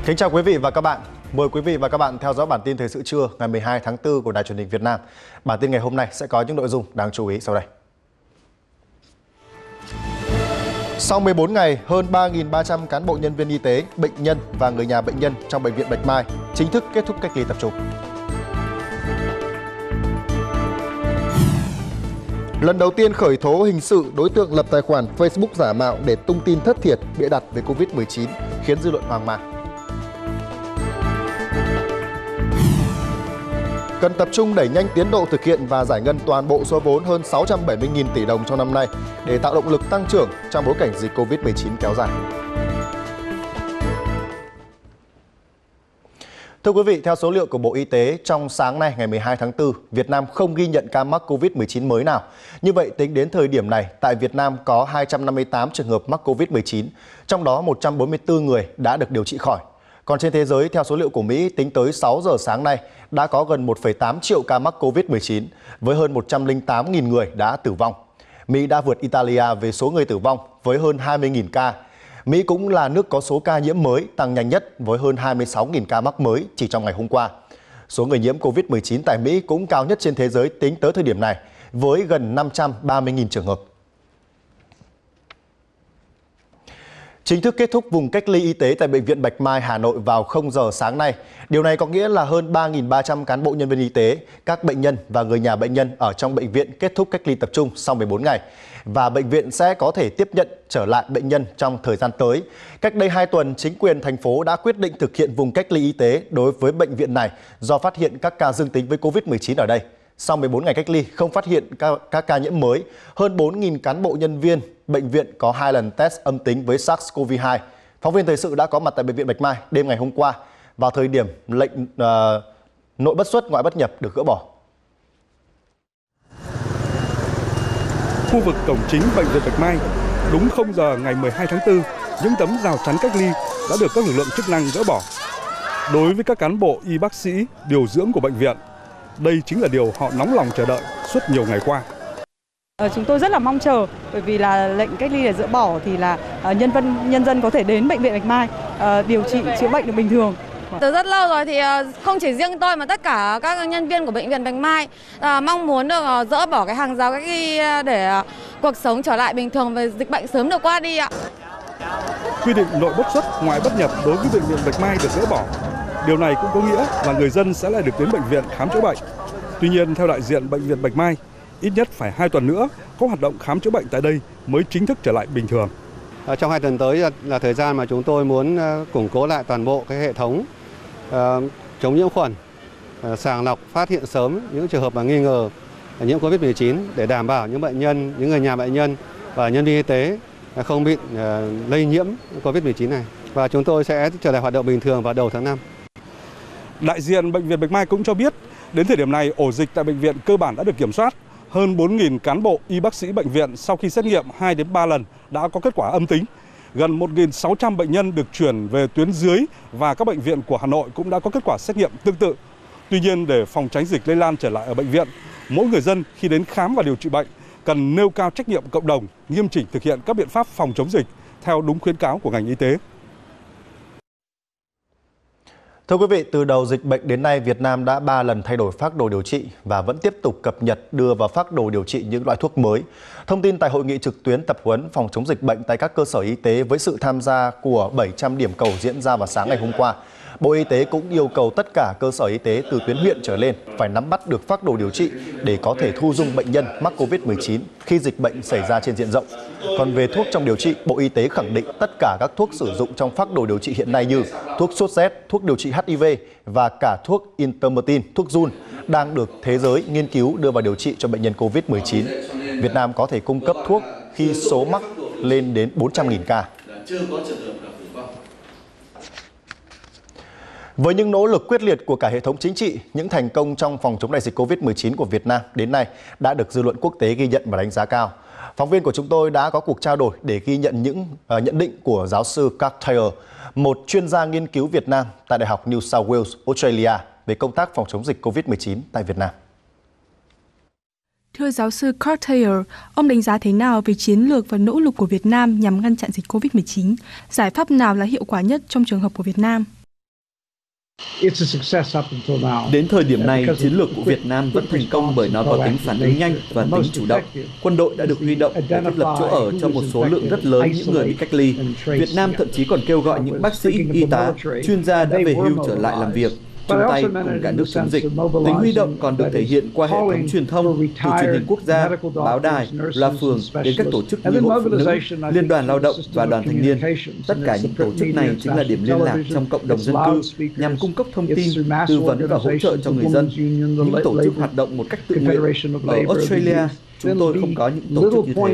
Kính chào quý vị và các bạn. Mời quý vị và các bạn theo dõi bản tin thời sự trưa ngày 12 tháng 4 của Đài Truyền hình Việt Nam. Bản tin ngày hôm nay sẽ có những nội dung đáng chú ý sau đây. Sau 14 ngày, hơn 3.300 cán bộ nhân viên y tế, bệnh nhân và người nhà bệnh nhân trong Bệnh viện Bạch Mai chính thức kết thúc cách ly tập trung. Lần đầu tiên khởi tố hình sự đối tượng lập tài khoản Facebook giả mạo để tung tin thất thiệt, bịa đặt về Covid-19, khiến dư luận hoang mang. Cần tập trung đẩy nhanh tiến độ thực hiện và giải ngân toàn bộ số vốn hơn 670.000 tỷ đồng trong năm nay để tạo động lực tăng trưởng trong bối cảnh dịch Covid-19 kéo dài. Thưa quý vị, theo số liệu của Bộ Y tế, trong sáng nay ngày 12 tháng 4, Việt Nam không ghi nhận ca mắc Covid-19 mới nào. Như vậy, tính đến thời điểm này, tại Việt Nam có 258 trường hợp mắc Covid-19, trong đó 144 người đã được điều trị khỏi. Còn trên thế giới, theo số liệu của Mỹ, tính tới 6 giờ sáng nay, đã có gần 1,8 triệu ca mắc Covid-19, với hơn 108.000 người đã tử vong. Mỹ đã vượt Italia về số người tử vong với hơn 20.000 ca. Mỹ cũng là nước có số ca nhiễm mới tăng nhanh nhất với hơn 26.000 ca mắc mới chỉ trong ngày hôm qua. Số người nhiễm Covid-19 tại Mỹ cũng cao nhất trên thế giới tính tới thời điểm này, với gần 530.000 trường hợp. Chính thức kết thúc vùng cách ly y tế tại Bệnh viện Bạch Mai, Hà Nội vào 0 giờ sáng nay. Điều này có nghĩa là hơn 3.300 cán bộ nhân viên y tế, các bệnh nhân và người nhà bệnh nhân ở trong bệnh viện kết thúc cách ly tập trung sau 14 ngày. Và bệnh viện sẽ có thể tiếp nhận trở lại bệnh nhân trong thời gian tới. Cách đây 2 tuần, chính quyền thành phố đã quyết định thực hiện vùng cách ly y tế đối với bệnh viện này do phát hiện các ca dương tính với Covid-19 ở đây. Sau 14 ngày cách ly, không phát hiện các ca nhiễm mới, hơn 4.000 cán bộ nhân viên bệnh viện có 2 lần test âm tính với SARS-CoV-2. Phóng viên thời sự đã có mặt tại Bệnh viện Bạch Mai đêm ngày hôm qua, vào thời điểm lệnh nội bất xuất ngoại bất nhập được gỡ bỏ. Khu vực cổng chính Bệnh viện Bạch Mai, đúng 0 giờ ngày 12 tháng 4, những tấm rào chắn cách ly đã được các lực lượng chức năng gỡ bỏ. Đối với các cán bộ y bác sĩ, điều dưỡng của bệnh viện, đây chính là điều họ nóng lòng chờ đợi suốt nhiều ngày qua. Chúng tôi rất là mong chờ, bởi vì là lệnh cách ly để dỡ bỏ thì là nhân dân có thể đến Bệnh viện Bạch Mai điều trị chữa bệnh được bình thường. Từ rất lâu rồi thì không chỉ riêng tôi mà tất cả các nhân viên của Bệnh viện Bạch Mai mong muốn được dỡ bỏ cái hàng rào cách ly để cuộc sống trở lại bình thường và dịch bệnh sớm được qua đi ạ. Quy định nội bất xuất ngoại bất nhập đối với Bệnh viện Bạch Mai được dỡ bỏ. Điều này cũng có nghĩa là người dân sẽ lại được đến bệnh viện khám chữa bệnh. Tuy nhiên, theo đại diện Bệnh viện Bạch Mai, ít nhất phải 2 tuần nữa, các hoạt động khám chữa bệnh tại đây mới chính thức trở lại bình thường. Trong 2 tuần tới là thời gian mà chúng tôi muốn củng cố lại toàn bộ cái hệ thống chống nhiễm khuẩn, sàng lọc, phát hiện sớm những trường hợp mà nghi ngờ nhiễm Covid-19 để đảm bảo những bệnh nhân, những người nhà bệnh nhân và nhân viên y tế không bị lây nhiễm Covid-19 này. Và chúng tôi sẽ trở lại hoạt động bình thường vào đầu tháng 5. Đại diện Bệnh viện Bạch Mai cũng cho biết, đến thời điểm này, ổ dịch tại bệnh viện cơ bản đã được kiểm soát. Hơn 4.000 cán bộ y bác sĩ bệnh viện sau khi xét nghiệm 2 đến 3 lần đã có kết quả âm tính. Gần 1.600 bệnh nhân được chuyển về tuyến dưới và các bệnh viện của Hà Nội cũng đã có kết quả xét nghiệm tương tự. Tuy nhiên, để phòng tránh dịch lây lan trở lại ở bệnh viện, mỗi người dân khi đến khám và điều trị bệnh cần nêu cao trách nhiệm cộng đồng, nghiêm chỉnh thực hiện các biện pháp phòng chống dịch theo đúng khuyến cáo của ngành y tế. Thưa quý vị, từ đầu dịch bệnh đến nay, Việt Nam đã 3 lần thay đổi phác đồ điều trị và vẫn tiếp tục cập nhật đưa vào phác đồ điều trị những loại thuốc mới. Thông tin tại hội nghị trực tuyến tập huấn phòng chống dịch bệnh tại các cơ sở y tế với sự tham gia của 700 điểm cầu diễn ra vào sáng ngày hôm qua. Bộ Y tế cũng yêu cầu tất cả cơ sở y tế từ tuyến huyện trở lên phải nắm bắt được phác đồ điều trị để có thể thu dung bệnh nhân mắc Covid-19 khi dịch bệnh xảy ra trên diện rộng. Còn về thuốc trong điều trị, Bộ Y tế khẳng định tất cả các thuốc sử dụng trong phác đồ điều trị hiện nay như thuốc sốt rét, thuốc điều trị HIV và cả thuốc Intermertin, thuốc run đang được thế giới nghiên cứu đưa vào điều trị cho bệnh nhân Covid-19. Việt Nam có thể cung cấp thuốc khi số mắc lên đến 400.000 ca. Với những nỗ lực quyết liệt của cả hệ thống chính trị, những thành công trong phòng chống đại dịch Covid-19 của Việt Nam đến nay đã được dư luận quốc tế ghi nhận và đánh giá cao. Phóng viên của chúng tôi đã có cuộc trao đổi để ghi nhận những nhận định của giáo sư Clark Taylor, một chuyên gia nghiên cứu Việt Nam tại Đại học New South Wales, Australia về công tác phòng chống dịch Covid-19 tại Việt Nam. Thưa giáo sư Clark Taylor, ông đánh giá thế nào về chiến lược và nỗ lực của Việt Nam nhằm ngăn chặn dịch Covid-19? Giải pháp nào là hiệu quả nhất trong trường hợp của Việt Nam? Đến thời điểm này, chiến lược của Việt Nam vẫn thành công bởi nó có tính phản ứng nhanh và tính chủ động. Quân đội đã được huy động để thiết lập chỗ ở cho một số lượng rất lớn những người bị cách ly. Việt Nam thậm chí còn kêu gọi những bác sĩ, y tá, chuyên gia đã về hưu trở lại làm việc, chung tay cùng cả nước chống dịch. Tính huy động còn được thể hiện qua hệ thống truyền thông, từ truyền hình quốc gia, báo đài, loa phường đến các tổ chức như Hội Phụ Nữ, Liên đoàn Lao động và Đoàn Thanh niên. Tất cả những tổ chức này chính là điểm liên lạc trong cộng đồng dân cư nhằm cung cấp thông tin, tư vấn và hỗ trợ cho người dân. Những tổ chức hoạt động một cách tự nguyện. Ở Australia, chúng tôi không có những tổ chức như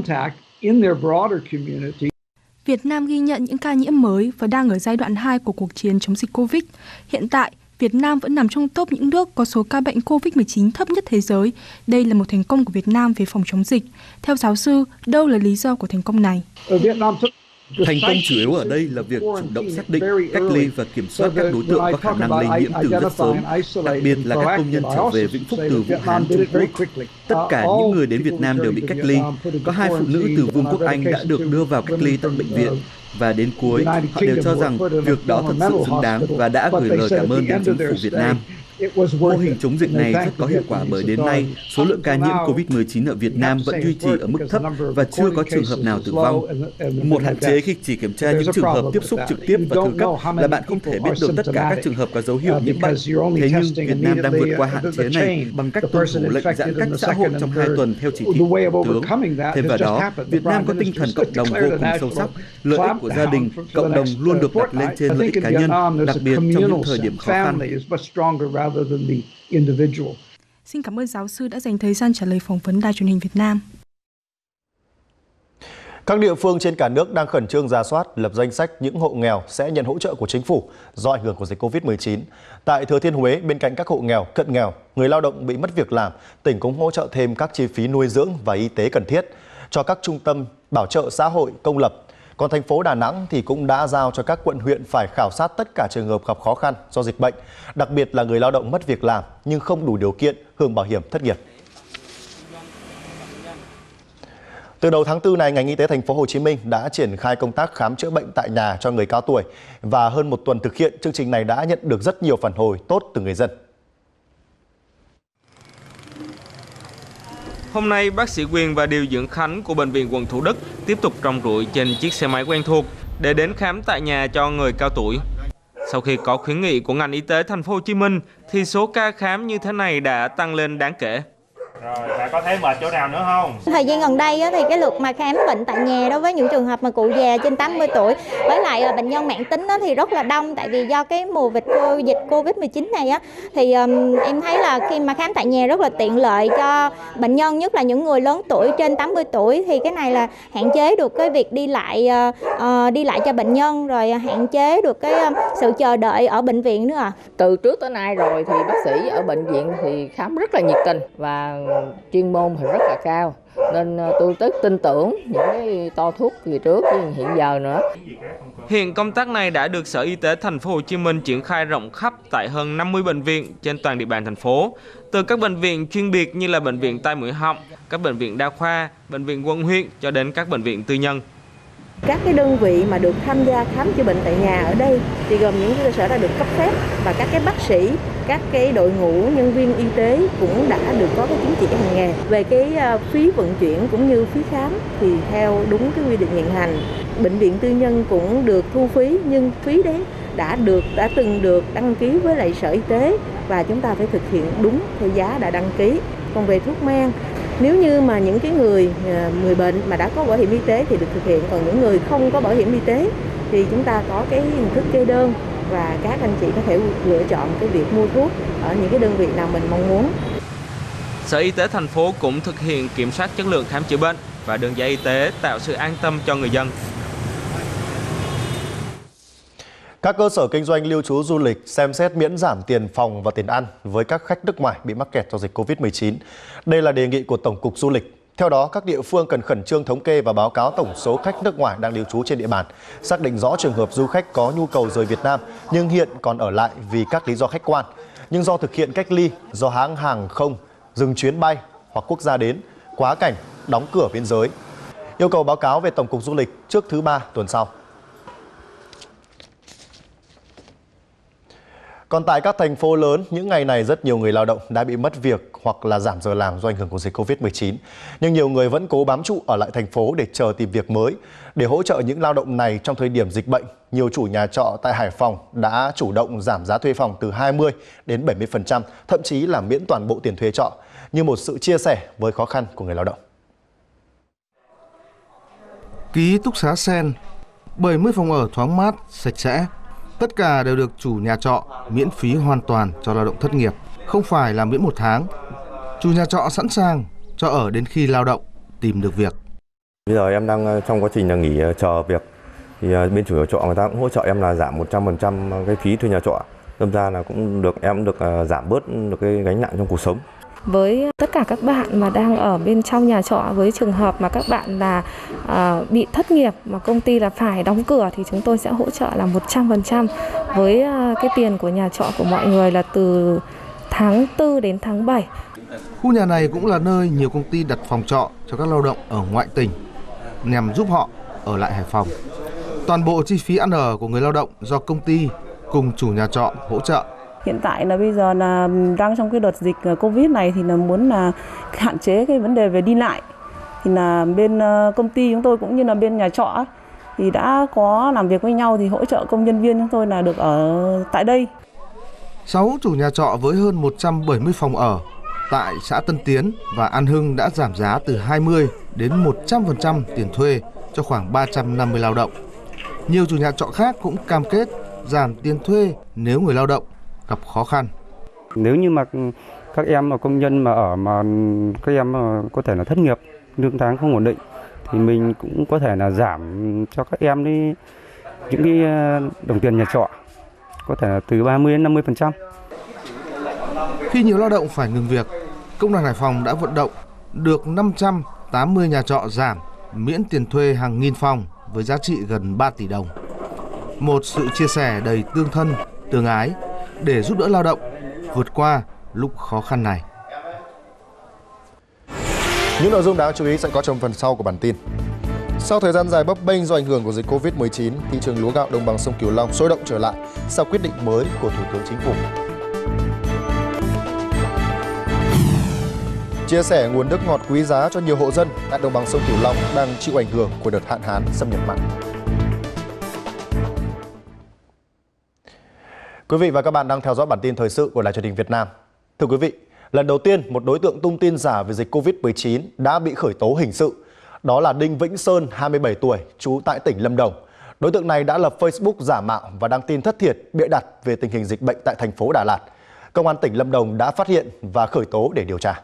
thế. Việt Nam ghi nhận những ca nhiễm mới và đang ở giai đoạn 2 của cuộc chiến chống dịch Covid. Hiện tại, Việt Nam vẫn nằm trong top những nước có số ca bệnh Covid-19 thấp nhất thế giới. Đây là một thành công của Việt Nam về phòng chống dịch. Theo giáo sư, đâu là lý do của thành công này? Thành công chủ yếu ở đây là việc chủ động xác định, cách ly và kiểm soát các đối tượng có khả năng lây nhiễm từ rất sớm, đặc biệt là các công nhân trở về Vĩnh Phúc từ Vũ Hán, Trung Quốc. Tất cả những người đến Việt Nam đều bị cách ly. Có 2 phụ nữ từ Vương quốc Anh đã được đưa vào cách ly tại bệnh viện. Và đến cuối, họ đều cho rằng việc đó thật sự xứng đáng và đã gửi lời cảm ơn đến chính phủ Việt Nam. Mô hình chống dịch này rất có hiệu quả bởi đến nay, số lượng ca nhiễm COVID-19 ở Việt Nam vẫn duy trì ở mức thấp và chưa có trường hợp nào tử vong. Một hạn chế khi chỉ kiểm tra những trường hợp tiếp xúc trực tiếp và thứ cấp là bạn không thể biết được tất cả các trường hợp có dấu hiệu nhiễm bệnh. Thế nhưng Việt Nam đang vượt qua hạn chế này bằng cách tuân thủ lệnh giãn cách xã hội trong 2 tuần theo chỉ thị của Thủ tướng. Thêm vào đó, Việt Nam có tinh thần cộng đồng vô cùng sâu sắc. Lợi ích của gia đình, cộng đồng luôn được đặt lên trên lợi ích cá nhân, đặc biệt trong những thời điểm khó khăn. Xin cảm ơn giáo sư đã dành thời gian trả lời phỏng vấn Đài Truyền hình Việt Nam. Các địa phương trên cả nước đang khẩn trương rà soát, lập danh sách những hộ nghèo sẽ nhận hỗ trợ của chính phủ do ảnh hưởng của dịch Covid-19. Tại Thừa Thiên Huế, bên cạnh các hộ nghèo, cận nghèo, người lao động bị mất việc làm, tỉnh cũng hỗ trợ thêm các chi phí nuôi dưỡng và y tế cần thiết cho các trung tâm bảo trợ xã hội công lập. Còn thành phố Đà Nẵng thì cũng đã giao cho các quận huyện phải khảo sát tất cả trường hợp gặp khó khăn do dịch bệnh, đặc biệt là người lao động mất việc làm nhưng không đủ điều kiện hưởng bảo hiểm thất nghiệp. Từ đầu tháng 4 này, ngành y tế thành phố Hồ Chí Minh đã triển khai công tác khám chữa bệnh tại nhà cho người cao tuổi và hơn 1 tuần thực hiện, chương trình này đã nhận được rất nhiều phản hồi tốt từ người dân. Hôm nay, bác sĩ Quyền và điều dưỡng Khánh của Bệnh viện Quận Thủ Đức tiếp tục rong ruổi trên chiếc xe máy quen thuộc để đến khám tại nhà cho người cao tuổi. Sau khi có khuyến nghị của ngành y tế thành phố Hồ Chí Minh thì số ca khám như thế này đã tăng lên đáng kể. Rồi, bạn có thấy mệt chỗ nào nữa không? Thời gian gần đây thì cái lượt mà khám bệnh tại nhà đối với những trường hợp mà cụ già trên 80 tuổi với lại bệnh nhân mãn tính thì rất là đông, tại vì do cái mùa dịch Covid-19 này thì em thấy là khi mà khám tại nhà rất là tiện lợi cho bệnh nhân, nhất là những người lớn tuổi trên 80 tuổi thì cái này là hạn chế được cái việc đi lại cho bệnh nhân, rồi hạn chế được cái sự chờ đợi ở bệnh viện nữa ạ. Từ trước tới nay rồi thì bác sĩ ở bệnh viện thì khám rất là nhiệt tình và chuyên môn thì rất là cao, nên tôi rất tin tưởng những cái to thuốc kỳ trước với hiện giờ nữa. Hiện công tác này đã được Sở Y tế thành phố Hồ Chí Minh triển khai rộng khắp tại hơn 50 bệnh viện trên toàn địa bàn thành phố, từ các bệnh viện chuyên biệt như là bệnh viện tai mũi họng, các bệnh viện đa khoa, bệnh viện quận huyện cho đến các bệnh viện tư nhân. Các cái đơn vị mà được tham gia khám chữa bệnh tại nhà ở đây thì gồm những cơ sở đã được cấp phép và các cái bác sĩ, các cái đội ngũ nhân viên y tế cũng đã được có cái chứng chỉ hành nghề. Về cái phí vận chuyển cũng như phí khám thì theo đúng cái quy định hiện hành. Bệnh viện tư nhân cũng được thu phí, nhưng phí đấy đã từng được đăng ký với lại Sở Y tế và chúng ta phải thực hiện đúng theo giá đã đăng ký. Còn về thuốc men, nếu như mà những cái người bệnh mà đã có bảo hiểm y tế thì được thực hiện, còn những người không có bảo hiểm y tế thì chúng ta có cái hình thức kê đơn và các anh chị có thể lựa chọn cái việc mua thuốc ở những cái đơn vị nào mình mong muốn. Sở Y tế thành phố cũng thực hiện kiểm soát chất lượng khám chữa bệnh và đường dây y tế, tạo sự an tâm cho người dân. Các cơ sở kinh doanh lưu trú du lịch xem xét miễn giảm tiền phòng và tiền ăn với các khách nước ngoài bị mắc kẹt do dịch Covid-19. Đây là đề nghị của Tổng cục Du lịch. Theo đó, các địa phương cần khẩn trương thống kê và báo cáo tổng số khách nước ngoài đang lưu trú trên địa bàn, xác định rõ trường hợp du khách có nhu cầu rời Việt Nam nhưng hiện còn ở lại vì các lý do khách quan, nhưng do thực hiện cách ly, do hãng hàng không dừng chuyến bay hoặc quốc gia đến, quá cảnh, đóng cửa biên giới. Yêu cầu báo cáo về Tổng cục Du lịch trước thứ Ba tuần sau. Còn tại các thành phố lớn, những ngày này rất nhiều người lao động đã bị mất việc hoặc là giảm giờ làm do ảnh hưởng của dịch Covid-19. Nhưng nhiều người vẫn cố bám trụ ở lại thành phố để chờ tìm việc mới. Để hỗ trợ những lao động này trong thời điểm dịch bệnh, nhiều chủ nhà trọ tại Hải Phòng đã chủ động giảm giá thuê phòng từ 20 đến 70%, thậm chí là miễn toàn bộ tiền thuê trọ, như một sự chia sẻ với khó khăn của người lao động. Ký túc xá Sen, 70 phòng ở thoáng mát, sạch sẽ. Tất cả đều được chủ nhà trọ miễn phí hoàn toàn cho lao động thất nghiệp, không phải là miễn 1 tháng. Chủ nhà trọ sẵn sàng cho ở đến khi lao động tìm được việc. Bây giờ em đang trong quá trình là nghỉ chờ việc, thì bên chủ nhà trọ người ta cũng hỗ trợ em là giảm 100% cái phí thuê nhà trọ. Đâm ra là em được giảm bớt được cái gánh nặng trong cuộc sống. Với tất cả các bạn mà đang ở bên trong nhà trọ, với trường hợp mà các bạn là bị thất nghiệp mà công ty là phải đóng cửa, thì chúng tôi sẽ hỗ trợ là 100% với cái tiền của nhà trọ của mọi người là từ tháng 4 đến tháng 7. Khu nhà này cũng là nơi nhiều công ty đặt phòng trọ cho các lao động ở ngoại tỉnh nhằm giúp họ ở lại Hải Phòng. Toàn bộ chi phí ăn ở của người lao động do công ty cùng chủ nhà trọ hỗ trợ. Hiện tại là bây giờ là đang trong cái đợt dịch Covid này thì là muốn là hạn chế cái vấn đề về đi lại. Thì là bên công ty chúng tôi cũng như là bên nhà trọ thì đã có làm việc với nhau thì hỗ trợ công nhân viên chúng tôi là được ở tại đây. 6 chủ nhà trọ với hơn 170 phòng ở tại xã Tân Tiến và An Hưng đã giảm giá từ 20 đến 100% tiền thuê cho khoảng 350 lao động. Nhiều chủ nhà trọ khác cũng cam kết giảm tiền thuê nếu người lao động gặp khó khăn. Nếu như mà các em mà công nhân mà ở mà các em mà có thể là thất nghiệp, lương tháng không ổn định thì mình cũng có thể là giảm cho các em đi những cái đồng tiền nhà trọ, có thể là từ 30 đến 50%. Khi nhiều lao động phải ngừng việc, Công đoàn Hải Phòng đã vận động được 580 nhà trọ giảm miễn tiền thuê hàng nghìn phòng với giá trị gần 3 tỷ đồng. Một sự chia sẻ đầy tương thân, tương ái để giúp đỡ lao động vượt qua lúc khó khăn này. Những nội dung đáng chú ý sẽ có trong phần sau của bản tin. Sau thời gian dài bấp bênh do ảnh hưởng của dịch Covid-19, thị trường lúa gạo đồng bằng sông Cửu Long sôi động trở lại sau quyết định mới của Thủ tướng Chính phủ. Chia sẻ nguồn nước ngọt quý giá cho nhiều hộ dân tại đồng bằng sông Cửu Long đang chịu ảnh hưởng của đợt hạn hán xâm nhập mặn. Quý vị và các bạn đang theo dõi bản tin thời sự của Đài Truyền hình Việt Nam. Thưa quý vị, lần đầu tiên một đối tượng tung tin giả về dịch Covid-19 đã bị khởi tố hình sự. Đó là Đinh Vĩnh Sơn, 27 tuổi, trú tại tỉnh Lâm Đồng. Đối tượng này đã lập Facebook giả mạo và đăng tin thất thiệt, bịa đặt về tình hình dịch bệnh tại thành phố Đà Lạt. Công an tỉnh Lâm Đồng đã phát hiện và khởi tố để điều tra.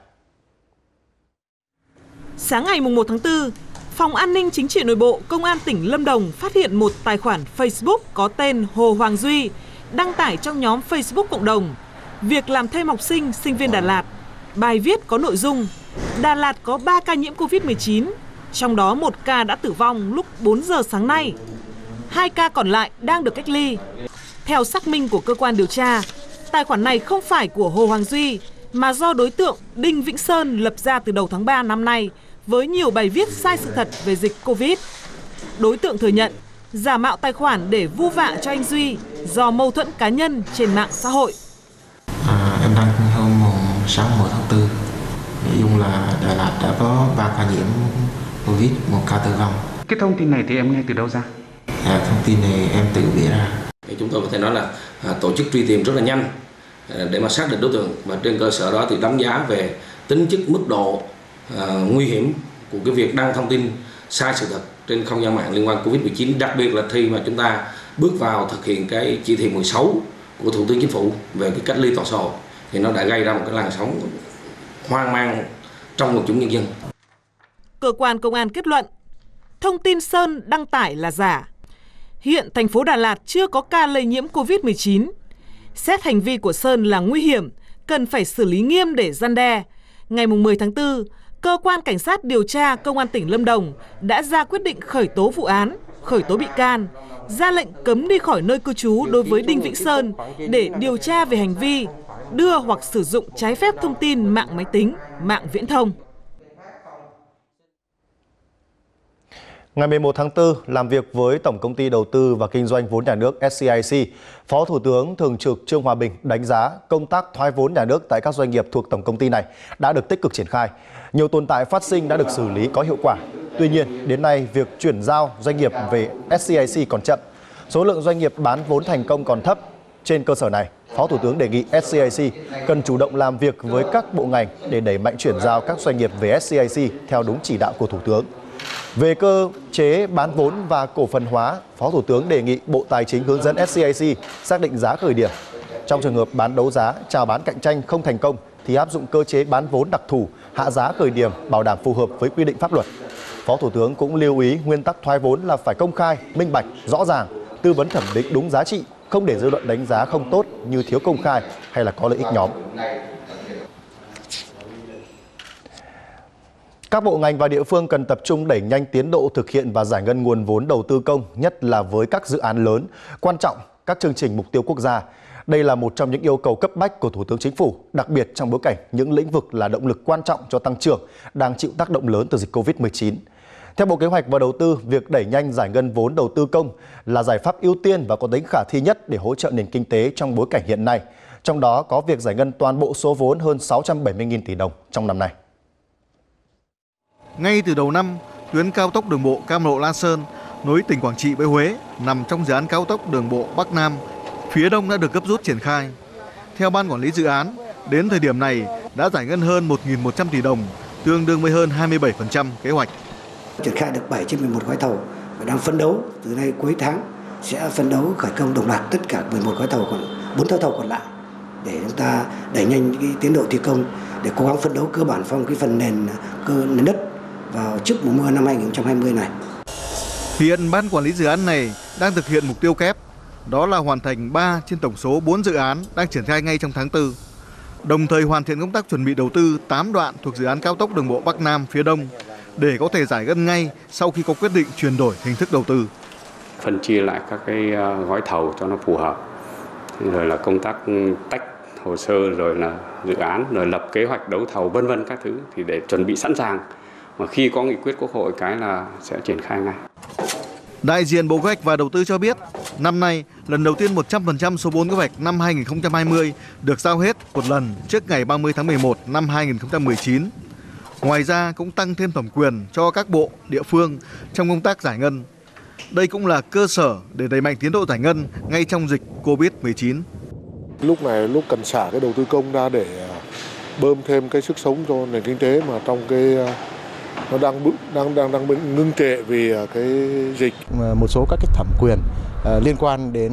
Sáng ngày 1 tháng 4, Phòng An ninh Chính trị Nội bộ Công an tỉnh Lâm Đồng phát hiện một tài khoản Facebook có tên Hồ Hoàng Duy đăng tải trong nhóm Facebook cộng đồng việc làm thêm học sinh, sinh viên Đà Lạt. Bài viết có nội dung: Đà Lạt có 3 ca nhiễm Covid-19, trong đó 1 ca đã tử vong lúc 4 giờ sáng nay. 2 ca còn lại đang được cách ly. Theo xác minh của cơ quan điều tra, tài khoản này không phải của Hồ Hoàng Duy mà do đối tượng Đinh Vĩnh Sơn lập ra từ đầu tháng 3 năm nay với nhiều bài viết sai sự thật về dịch Covid. Đối tượng thừa nhận giả mạo tài khoản để vu vạ cho anh Duy do mâu thuẫn cá nhân trên mạng xã hội. Em đăng hôm sáng 1 tháng 4, nội dung là Đà Lạt đã có 3 ca nhiễm Covid, 1 ca tử vong. Cái thông tin này thì em nghe từ đâu ra? Thông tin này em tự viết ra. Chúng tôi có thể nói là tổ chức truy tìm rất là nhanh để mà xác định đối tượng, và trên cơ sở đó thì đánh giá về tính chất, mức độ nguy hiểm của cái việc đăng thông tin sai sự thật trên không gian mạng liên quan Covid-19, đặc biệt là khi mà chúng ta bước vào thực hiện cái chỉ thị 16 của Thủ tướng Chính phủ về cái cách ly toàn xã hội, thì nó đã gây ra một cái làn sóng hoang mang trong quần chúng nhân dân. Cơ quan công an kết luận thông tin Sơn đăng tải là giả. Hiện thành phố Đà Lạt chưa có ca lây nhiễm Covid-19. Xét hành vi của Sơn là nguy hiểm, cần phải xử lý nghiêm để răn đe. Ngày 10 tháng 4, Cơ quan Cảnh sát điều tra Công an tỉnh Lâm Đồng đã ra quyết định khởi tố vụ án, khởi tố bị can, ra lệnh cấm đi khỏi nơi cư trú đối với Đinh Vĩnh Sơn để điều tra về hành vi đưa hoặc sử dụng trái phép thông tin mạng máy tính, mạng viễn thông. Ngày 11 tháng 4, làm việc với Tổng Công ty Đầu tư và Kinh doanh vốn nhà nước SCIC, Phó Thủ tướng Thường trực Trương Hòa Bình đánh giá công tác thoái vốn nhà nước tại các doanh nghiệp thuộc tổng công ty này đã được tích cực triển khai. Nhiều tồn tại phát sinh đã được xử lý có hiệu quả. Tuy nhiên, đến nay, việc chuyển giao doanh nghiệp về SCIC còn chậm. Số lượng doanh nghiệp bán vốn thành công còn thấp. Trên cơ sở này, Phó Thủ tướng đề nghị SCIC cần chủ động làm việc với các bộ ngành để đẩy mạnh chuyển giao các doanh nghiệp về SCIC theo đúng chỉ đạo của Thủ tướng. Về cơ chế bán vốn và cổ phần hóa, Phó Thủ tướng đề nghị Bộ Tài chính hướng dẫn SCIC xác định giá khởi điểm. Trong trường hợp bán đấu giá, chào bán cạnh tranh không thành công thì áp dụng cơ chế bán vốn đặc thù, hạ giá khởi điểm bảo đảm phù hợp với quy định pháp luật. Phó Thủ tướng cũng lưu ý nguyên tắc thoái vốn là phải công khai, minh bạch, rõ ràng, tư vấn thẩm định đúng giá trị, không để dư luận đánh giá không tốt như thiếu công khai hay là có lợi ích nhóm. Các bộ ngành và địa phương cần tập trung đẩy nhanh tiến độ thực hiện và giải ngân nguồn vốn đầu tư công, nhất là với các dự án lớn, quan trọng, các chương trình mục tiêu quốc gia. Đây là một trong những yêu cầu cấp bách của Thủ tướng Chính phủ, đặc biệt trong bối cảnh những lĩnh vực là động lực quan trọng cho tăng trưởng đang chịu tác động lớn từ dịch Covid-19. Theo Bộ Kế hoạch và Đầu tư, việc đẩy nhanh giải ngân vốn đầu tư công là giải pháp ưu tiên và có tính khả thi nhất để hỗ trợ nền kinh tế trong bối cảnh hiện nay. Trong đó có việc giải ngân toàn bộ số vốn hơn 670.000 tỷ đồng trong năm nay. Ngay từ đầu năm, tuyến cao tốc đường bộ Cam Lộ - La Sơn nối tỉnh Quảng Trị với Huế nằm trong dự án cao tốc đường bộ Bắc Nam, phía Đông đã được gấp rút triển khai. Theo Ban Quản lý dự án, đến thời điểm này đã giải ngân hơn 1.100 tỷ đồng, tương đương với hơn 27% kế hoạch. Triển khai được 7 trên 11 gói thầu và đang phấn đấu từ nay cuối tháng sẽ phấn đấu khởi công đồng loạt tất cả 11 gói thầu còn 4 gói thầu còn lại để chúng ta đẩy nhanh cái tiến độ thi công để cố gắng phấn đấu cơ bản xong cái phần nền đất vào trước mùa mưa năm 2020 này. Hiện Ban Quản lý dự án này đang thực hiện mục tiêu kép, đó là hoàn thành 3 trên tổng số 4 dự án đang triển khai ngay trong tháng 4. Đồng thời hoàn thiện công tác chuẩn bị đầu tư 8 đoạn thuộc dự án cao tốc đường bộ Bắc Nam phía Đông để có thể giải ngân ngay sau khi có quyết định chuyển đổi hình thức đầu tư. Phân chia lại các cái gói thầu cho nó phù hợp, rồi là công tác tách hồ sơ, rồi là dự án, rồi lập kế hoạch đấu thầu vân vân các thứ thì để chuẩn bị sẵn sàng. Mà khi có nghị quyết Quốc hội cái là sẽ triển khai ngay. Đại diện Bộ Kế hoạch và Đầu tư cho biết, năm nay lần đầu tiên 100% số vốn kế hoạch năm 2020 được giao hết một lần trước ngày 30 tháng 11 năm 2019. Ngoài ra cũng tăng thêm thẩm quyền cho các bộ, địa phương trong công tác giải ngân. Đây cũng là cơ sở để đẩy mạnh tiến độ giải ngân ngay trong dịch Covid-19. Lúc này lúc cần xả cái đầu tư công ra để bơm thêm cái sức sống cho nền kinh tế mà trong cái nó đang ngưng trệ vì cái dịch. Một số các cái thẩm quyền liên quan đến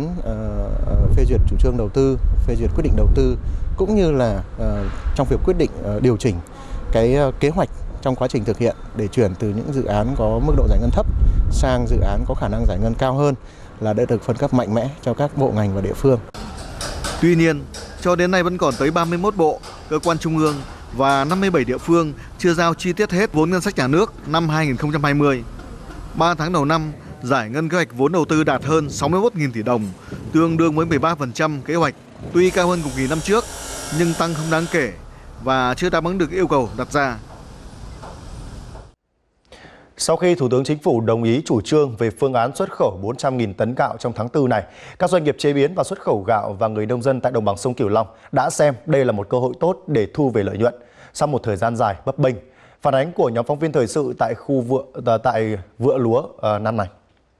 phê duyệt chủ trương đầu tư, phê duyệt quyết định đầu tư cũng như là trong việc quyết định điều chỉnh cái kế hoạch trong quá trình thực hiện để chuyển từ những dự án có mức độ giải ngân thấp sang dự án có khả năng giải ngân cao hơn là đã được phân cấp mạnh mẽ cho các bộ ngành và địa phương. Tuy nhiên, cho đến nay vẫn còn tới 31 bộ, cơ quan trung ương và 57 địa phương chưa giao chi tiết hết vốn ngân sách nhà nước năm 2020. 3 tháng đầu năm, giải ngân kế hoạch vốn đầu tư đạt hơn 61.000 tỷ đồng, tương đương với 13% kế hoạch, tuy cao hơn cùng kỳ năm trước nhưng tăng không đáng kể và chưa đáp ứng được yêu cầu đặt ra. Sau khi Thủ tướng Chính phủ đồng ý chủ trương về phương án xuất khẩu 400.000 tấn gạo trong tháng 4 này, các doanh nghiệp chế biến và xuất khẩu gạo và người nông dân tại đồng bằng sông Cửu Long đã xem đây là một cơ hội tốt để thu về lợi nhuận sau một thời gian dài bấp bênh. Phản ánh của nhóm phóng viên thời sự tại vựa lúa năm nay.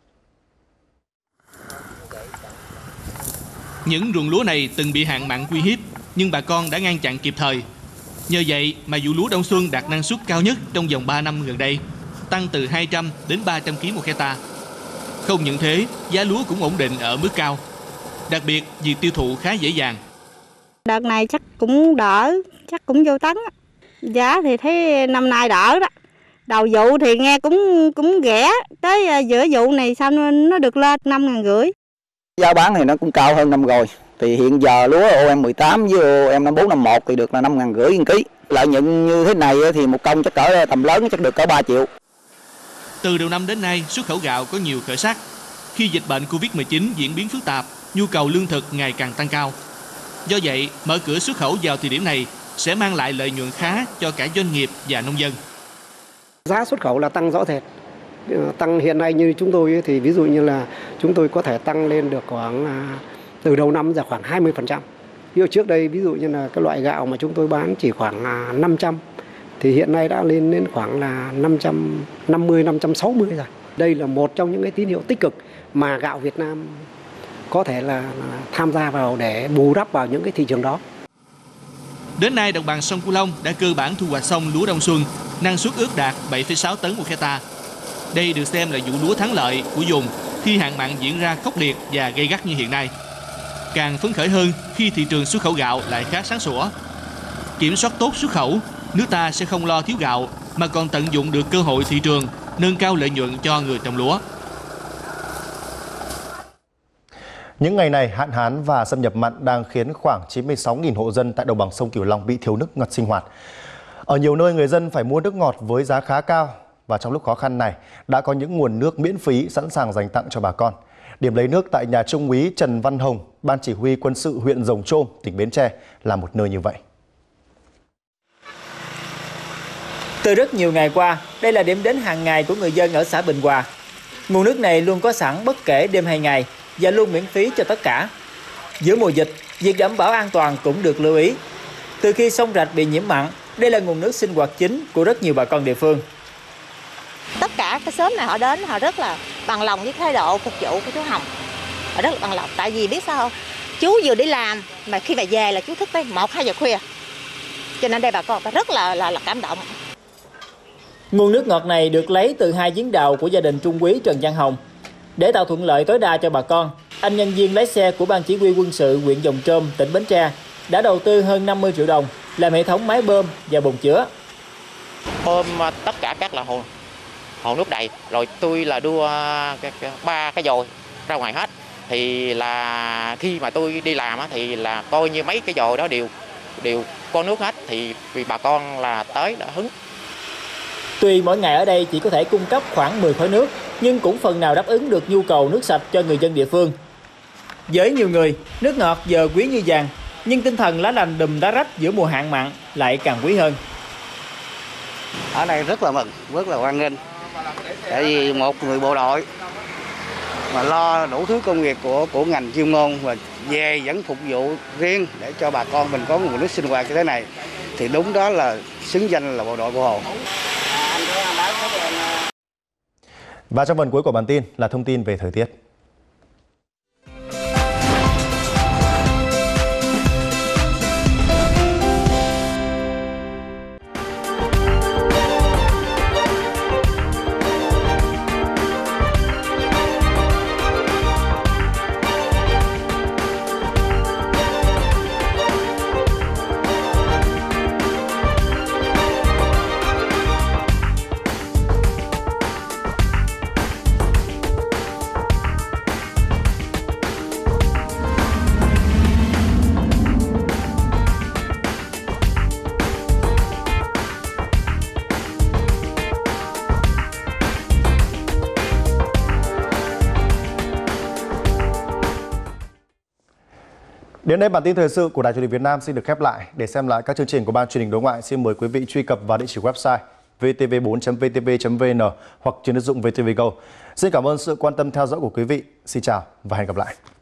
Những ruộng lúa này từng bị hạn mặn uy hiếp, nhưng bà con đã ngăn chặn kịp thời. Nhờ vậy mà vụ lúa đông xuân đạt năng suất cao nhất trong vòng 3 năm gần đây, tăng từ 200 đến 300 kg một hectare. Không những thế, giá lúa cũng ổn định ở mức cao. Đặc biệt, việc tiêu thụ khá dễ dàng. Đợt này chắc cũng đỡ, chắc cũng vô tấn. Giá thì thấy năm nay đỡ đó. Đầu vụ thì nghe cũng rẻ, tới giữa vụ này sao nó được lên 5.500. Giá bán thì nó cũng cao hơn năm rồi. Thì hiện giờ lúa OM18 với OM5451 thì được là 5.500 một ký. Lợi nhuận như thế này thì một công chắc cỡ tầm lớn chắc được cỡ 3 triệu. Từ đầu năm đến nay, xuất khẩu gạo có nhiều khởi sắc. Khi dịch bệnh Covid-19 diễn biến phức tạp, nhu cầu lương thực ngày càng tăng cao. Do vậy, mở cửa xuất khẩu vào thời điểm này sẽ mang lại lợi nhuận khá cho cả doanh nghiệp và nông dân. Giá xuất khẩu là tăng rõ rệt. tăng hiện nay như chúng tôi thì ví dụ như là chúng tôi có thể tăng lên được khoảng từ đầu năm giờ khoảng 20%. Ví dụ trước đây ví dụ như là cái loại gạo mà chúng tôi bán chỉ khoảng 500 thì hiện nay đã lên đến khoảng là 550, 560 rồi. Đây là một trong những cái tín hiệu tích cực mà gạo Việt Nam có thể là tham gia vào để bù đắp vào những cái thị trường đó. Đến nay, đồng bằng sông Cửu Long đã cơ bản thu hoạch xong lúa đông xuân, năng suất ước đạt 7,6 tấn một hectare. Đây được xem là vụ lúa thắng lợi của vùng khi hạn mặn diễn ra khốc liệt và gay gắt như hiện nay. Càng phấn khởi hơn khi thị trường xuất khẩu gạo lại khá sáng sủa. Kiểm soát tốt xuất khẩu, nước ta sẽ không lo thiếu gạo mà còn tận dụng được cơ hội thị trường, nâng cao lợi nhuận cho người trồng lúa. Những ngày này, hạn hán và xâm nhập mặn đang khiến khoảng 96.000 hộ dân tại đồng bằng sông Cửu Long bị thiếu nước ngọt sinh hoạt. Ở nhiều nơi, người dân phải mua nước ngọt với giá khá cao và trong lúc khó khăn này đã có những nguồn nước miễn phí sẵn sàng dành tặng cho bà con. Điểm lấy nước tại nhà Trung úy Trần Văn Hồng, Ban Chỉ huy Quân sự huyện Rồng Trôm, tỉnh Bến Tre là một nơi như vậy. Từ rất nhiều ngày qua, đây là điểm đến hàng ngày của người dân ở xã Bình Hòa. Nguồn nước này luôn có sẵn bất kể đêm hay ngày và luôn miễn phí cho tất cả. Giữa mùa dịch, việc đảm bảo an toàn cũng được lưu ý. Từ khi sông Rạch bị nhiễm mặn, đây là nguồn nước sinh hoạt chính của rất nhiều bà con địa phương. Tất cả cái xóm này họ đến họ rất là bằng lòng với thái độ phục vụ của chú Hồng. Họ rất là bằng lòng, tại vì biết sao không? Chú vừa đi làm mà khi mà về là chú thức tới 1-2 giờ khuya. Cho nên đây bà con rất là cảm động. Nguồn nước ngọt này được lấy từ 2 giếng đào của gia đình Trung úy Trần Văn Hồng. Để tạo thuận lợi tối đa cho bà con, anh nhân viên lái xe của Ban Chỉ huy Quân sự huyện Rồng Trôm, tỉnh Bến Tre đã đầu tư hơn 50 triệu đồng làm hệ thống máy bơm và bồn chứa. Bơm tất cả các là hồ nước đầy, rồi tôi là đưa 3 cái dồi ra ngoài hết. Thì là khi mà tôi đi làm thì là coi như mấy cái dồi đó đều có nước hết, thì vì bà con là tới đã hứng. Tuy mỗi ngày ở đây chỉ có thể cung cấp khoảng 10 khối nước, nhưng cũng phần nào đáp ứng được nhu cầu nước sạch cho người dân địa phương. Với nhiều người, nước ngọt giờ quý như vàng, nhưng tinh thần lá lành đùm lá rách giữa mùa hạn mặn lại càng quý hơn. Ở đây rất là mừng, rất là hoan nghênh. Tại vì một người bộ đội mà lo đủ thứ công việc của ngành chuyên môn và về vẫn phục vụ riêng để cho bà con mình có nguồn nước sinh hoạt như thế này thì đúng đó là xứng danh là bộ đội Bộ Hồ. Và trong phần cuối của bản tin là thông tin về thời tiết. Đến đây bản tin thời sự của Đài Truyền hình Việt Nam xin được khép lại. Để xem lại các chương trình của Ban Truyền hình Đối ngoại, xin mời quý vị truy cập vào địa chỉ website vtv4.vtv.vn hoặc trên ứng dụng VTV Go. Xin cảm ơn sự quan tâm theo dõi của quý vị. Xin chào và hẹn gặp lại.